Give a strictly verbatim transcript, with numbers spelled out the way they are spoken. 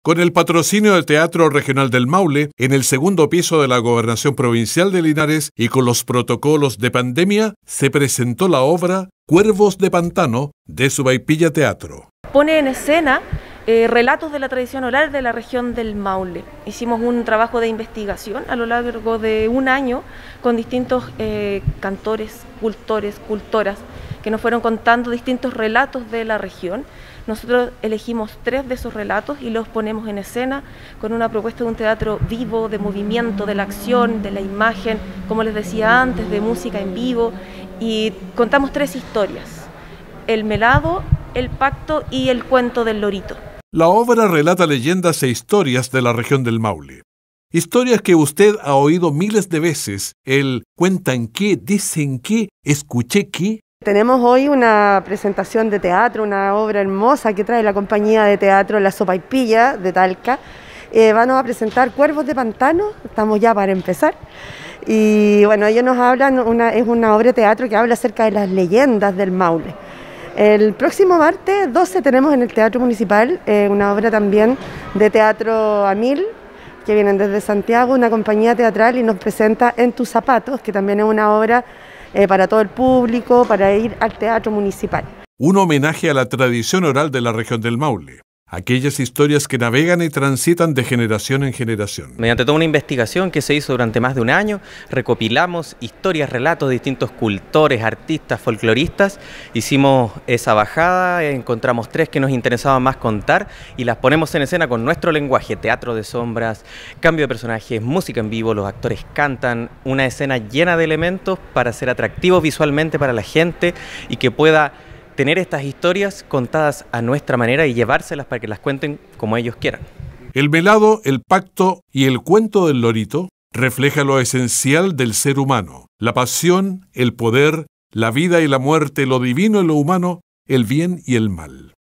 Con el patrocinio del Teatro Regional del Maule, en el segundo piso de la Gobernación Provincial de Linares y con los protocolos de pandemia, se presentó la obra Cuervos de Pantano de Subaipilla Teatro. Pone en escena eh, relatos de la tradición oral de la región del Maule. Hicimos un trabajo de investigación a lo largo de un año con distintos eh, cantores, cultores, cultoras, que nos fueron contando distintos relatos de la región. Nosotros elegimos tres de esos relatos y los ponemos en escena con una propuesta de un teatro vivo, de movimiento, de la acción, de la imagen, como les decía antes, de música en vivo, y contamos tres historias: el melado, el pacto y el cuento del lorito. La obra relata leyendas e historias de la región del Maule. Historias que usted ha oído miles de veces, el cuentan qué, dicen qué, escuché qué. Tenemos hoy una presentación de teatro, una obra hermosa que trae la compañía de teatro La Sopaipilla de Talca. Eh, van a presentar Cuervos de Pantano, estamos ya para empezar. Y bueno, ellos nos hablan, una, es una obra de teatro que habla acerca de las leyendas del Maule. El próximo martes doce tenemos en el Teatro Municipal eh, una obra también de teatro a mil, que vienen desde Santiago, una compañía teatral, y nos presenta En tus zapatos, que también es una obra Eh, para todo el público, para ir al Teatro Municipal. Un homenaje a la tradición oral de la región del Maule, aquellas historias que navegan y transitan de generación en generación. Mediante toda una investigación que se hizo durante más de un año, recopilamos historias, relatos de distintos cultores, artistas, folcloristas, hicimos esa bajada, encontramos tres que nos interesaba más contar y las ponemos en escena con nuestro lenguaje: teatro de sombras, cambio de personajes, música en vivo, los actores cantan, una escena llena de elementos para ser atractivo visualmente para la gente y que pueda tener estas historias contadas a nuestra manera y llevárselas para que las cuenten como ellos quieran. El melado, el pacto y el cuento del lorito refleja lo esencial del ser humano: la pasión, el poder, la vida y la muerte, lo divino y lo humano, el bien y el mal.